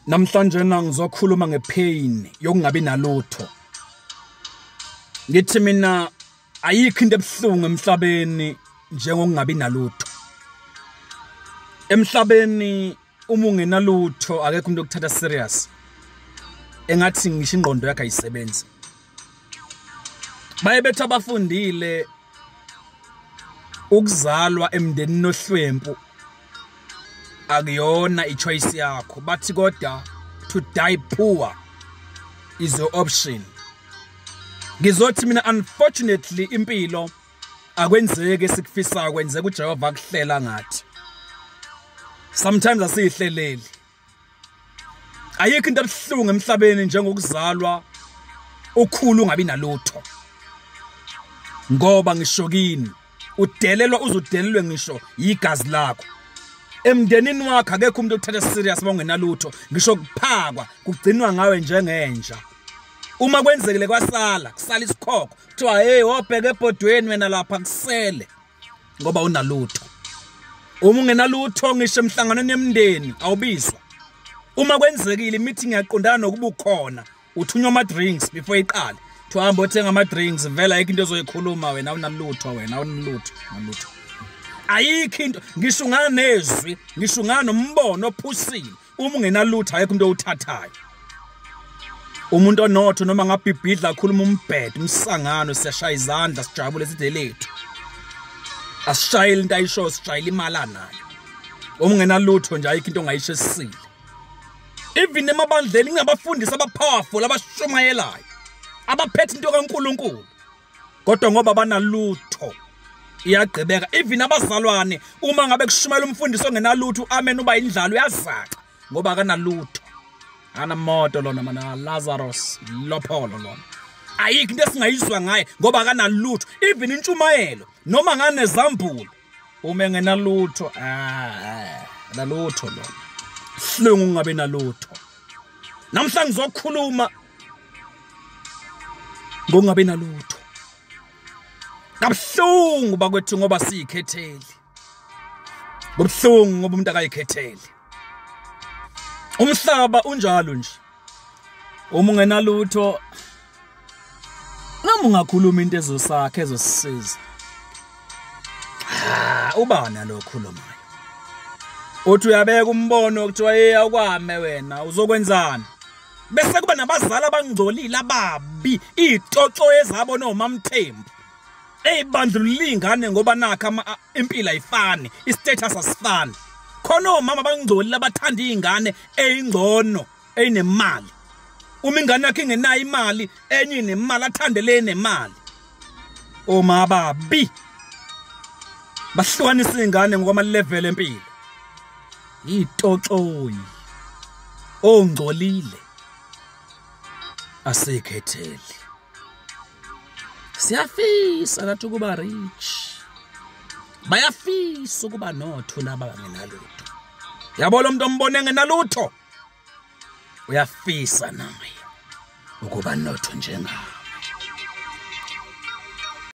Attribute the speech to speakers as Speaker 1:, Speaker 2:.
Speaker 1: Namhlanje ngizokhuluma ngepain yokungabi nalutho. Ngithi mina ayikho into ebuhlungu emhlabeni njengokungabi nalutho. Emhlabeni uma ungenalutho akekho umuntu okuthatha serious. Engathi ngisho ingqondo yakhe ayisebenzi. Bayebethu abafundile ukuzalwa emndenini nohlwempu akuyona ichoice yakho, bathi kodwa to die poor is your option. Ngizothi mina unfortunately impilo akwenzeke sikufisa kwenzeka uJehova kuhlela ngathi. Sometimes asihleleli. Ayikho into ebuhlungu emhlabeni njengokuzalwa ukhulu ungabi nalutho. Ngoba ngishokini udelelwa uzudelelwe ngisho igazi lakho. Emndenini wakhe akekho umuntu othatha serious bongenalutho, ngisho kuphakwa kugcinwa ngawe njengenja. Uma kwenzekile kwasala kusala isikhokho kuthiwa hey wobheke ebhodweni wena lapha kusele ngoba unalutho. Uma ungenalutho ngisho emhlanganweni yemndeni awubizwa. Uma kwenzekile meeting yaqondana nokuba ukhona uthunywa ama drinks before iqale. Tuhamba uthenga ama drinks vela ayikho into ozoyikhuluma wena unalutho wena unalutho nalutho. Ayikho into ngisho ngana nezwi ngisho ngana nombono ophusile uma ungenalutho ayikho into uthathayo. Umuntu onotho noma ngabhibhidla akhuluma umbhedo umsangano siyashaya izandla sijabule sidle lethu. Asishayile into ayisho sishayile imali anayo. Uma ungenalutho nje ayikho into ongayisho esisile. Even emabandleni ngabafundisi abapowerful abashumayelayo abaphethe into kaNkuluNkulu kodwa ngoba banalutho iyagqibeka. Even abazalwane uma ngabe kushumayela umfundisi ongenalutho amen uba indlalo uyazaka ngoba akanalutho. Ana moto lona mana Lazarus lopholo lona. Ayikho into esingayizwa ngaye ngoba akanalutho. Even intshumayelo noma ngane zambulo uma engenalutho nalutho lona. Sihlungu ungabe nalutho. Namhlanje ngizokhuluma ngokungabe nalutho. Kabuhlungu bakwethu ngoba siyikhetheli. Kubuhlungu ngoba umuntu akayikhetheli. Umhlaba unjalo nje. Uma ungenalutho noma ungakhuluma into ezosakhe ezosisiza. Ubani alokhulumayo? Uthi uyabeka umbono kuthiwa hey akwame wena uzokwenzani? Bese kuba nabazali abangcolile ababi itoxo ezabo nomamthembu. Eyibandlulula ingane ngoba nakho impilo ayifani, istatus asifani. Khona omama abangcolile abathanda izingane eyingcono, eyinemali. Uma ingane yakhe ingenayo imali, enye inemali athandele nemali. Oma ababi bahlukanisa izingane ngokwa level empilo. Itoxoyi ongcolile asekhetheli. Siyafisa nathi ukuba rich. Bayafisa ukuba notho laba bangenalutho. Yabona umuntu ombone ngenalutho uyafisa naye ukuba notho njengawe.